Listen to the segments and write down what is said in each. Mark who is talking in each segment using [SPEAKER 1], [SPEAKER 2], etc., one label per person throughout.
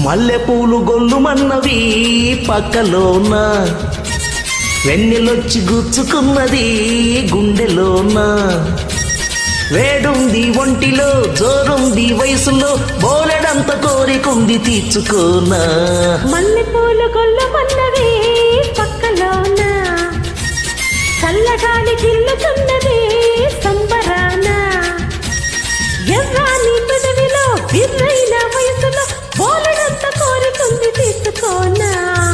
[SPEAKER 1] మల్లెపూలు గొల్లుమన్నవి పక్కలోన, వెన్నెలొచ్చి గుచ్చుకున్నది గుండెలోన. వేడుంది ఒంటిలో, జోరుంది వయసులో, బోలెడంత కోరికుంది తీర్చుకోనా.
[SPEAKER 2] మల్లెపూలు గొల్లుమన్నవి పక్కలోన, చల్లగాలి గిల్లుతున్నది సంబరాన. ఎర్రాని పెదవిలో, బిర్రైన వయసులో, బోలెడంత కోరికుంది తీర్చుకోనా.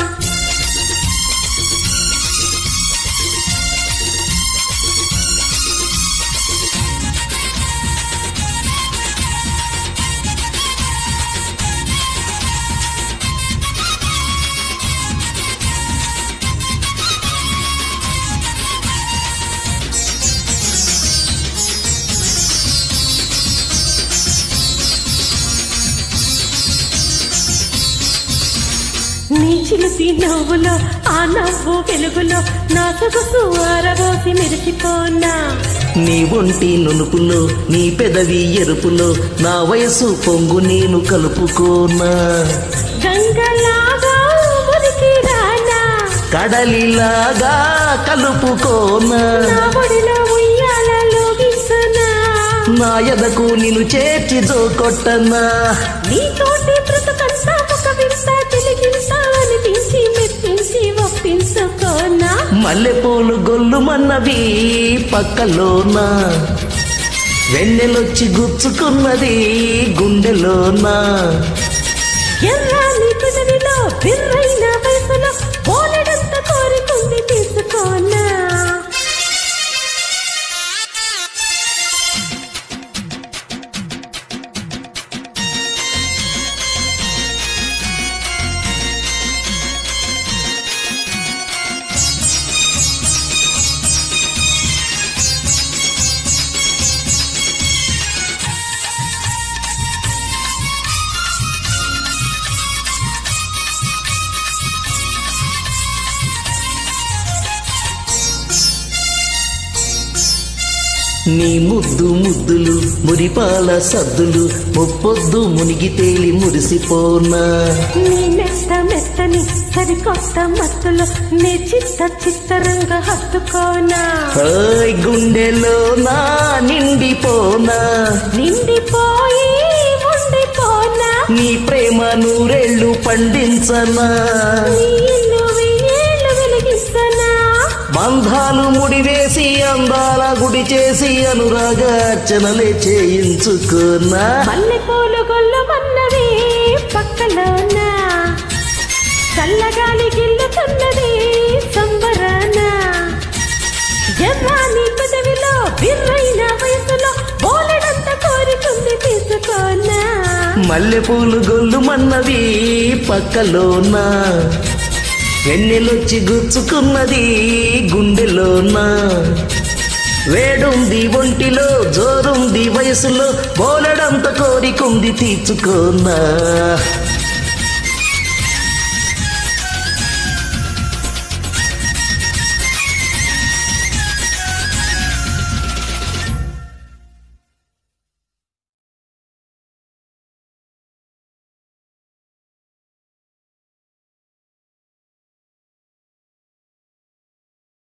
[SPEAKER 2] నీ చిలిపి నవ్వులో, ఆ నవ్వు వెలుగులో, నా సొగసు ఆరబోసి మెరిసిపోనా.
[SPEAKER 1] నీ ఒంటి నునుపులో, నీ పెదవి ఎరుపులో, నా వయసు పొంగు నేను కలుపుకోనా.
[SPEAKER 2] గంగలాగా మురికి రానా,
[SPEAKER 1] కడలిలాగా కలుపుకోనా.
[SPEAKER 2] నా ఒడిలో ఉయ్యాలలో గిసనా,
[SPEAKER 1] నా ఎదకు నిన్ను చేర్చి జోకొట్టనా.
[SPEAKER 2] నీ తోటి బ్రతుకంతా ఒక వింత తెలిగింత అనిపించి మెప్పించి ఒప్పించుకోనా.
[SPEAKER 1] మల్లెపూలు గొల్లుమన్నవి పక్కలోన, వెన్నెలొచ్చి గుచ్చుకున్నది గుండెలోన.
[SPEAKER 2] ఎర్రాని పెదవిలో, బిర్రైన వయసులో, బోలెడంత కోరికుంది తీసుకోనా.
[SPEAKER 1] నీ ముద్దు ముద్దులు, మురిపాల సద్దులు, ముప్పొద్దు మునిగి తేలి మురిసిపోనా.
[SPEAKER 2] నీ మెత్త మెత్తని సరికొత్త మత్తులో, నీ చిత్త చిత్తరంగా హత్తుకోనా.
[SPEAKER 1] గుండెలోనా నిండిపోనా,
[SPEAKER 2] నిండిపోయి ఉండిపోనా.
[SPEAKER 1] నీ ప్రేమ నూరేళ్ళు పండించనా.
[SPEAKER 2] నీ ఇల్లు వెయ్యేళ్ళు వెలిగిస్తనా.
[SPEAKER 1] బంధాలు ముడివేసి అందాల గుడి చేసి అనురాగార్చనలే చేయించుకున్నా.
[SPEAKER 2] మల్లెపూలు గొల్లుమన్నవి పక్కలోన, చల్లగాలి గిల్లుతున్నది సంబరాన. ఎర్రాని పెదవిలో, బిర్రైన వయసులో, బోలెడంత కోరికుంది తీసుకోనా.
[SPEAKER 1] మల్లెపూలు గొల్లుమన్నవి పక్కలోన, వెన్నెలొచ్చి గుచ్చుకున్నది గుండెలోన. వేడుంది ఒంటిలో, జోరుంది వయసులో, బోలెడంత కోరికుంది తీర్చుకోనా.